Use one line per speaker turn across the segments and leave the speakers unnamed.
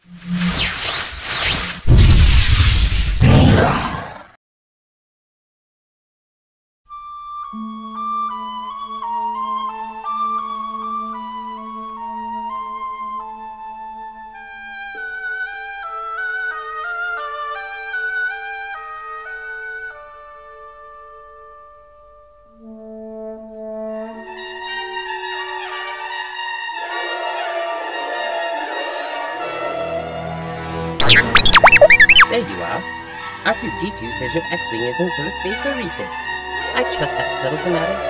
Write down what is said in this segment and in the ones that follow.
There you are. R2-D2 says your X-Wing is in service space for refit. I trust that settles the matter.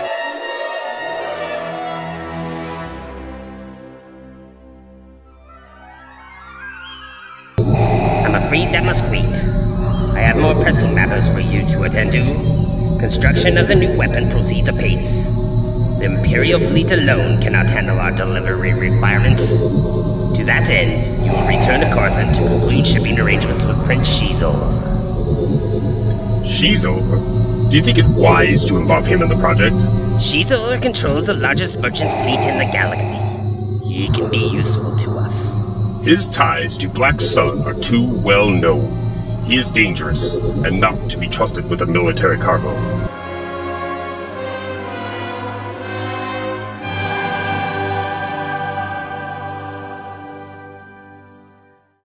I'm afraid that must wait. I have more pressing matters for you to attend to. Construction of the new weapon proceeds apace. The Imperial fleet alone cannot handle our delivery requirements. To that end, you will return to Coruscant to conclude shipping arrangements with Prince Xizor.
Xizor? Do you think it wise to involve him in the project?
Xizor controls the largest merchant fleet in the galaxy. He can be useful to us.
His ties to Black Sun are too well known. He is dangerous, and not to be trusted with a military cargo.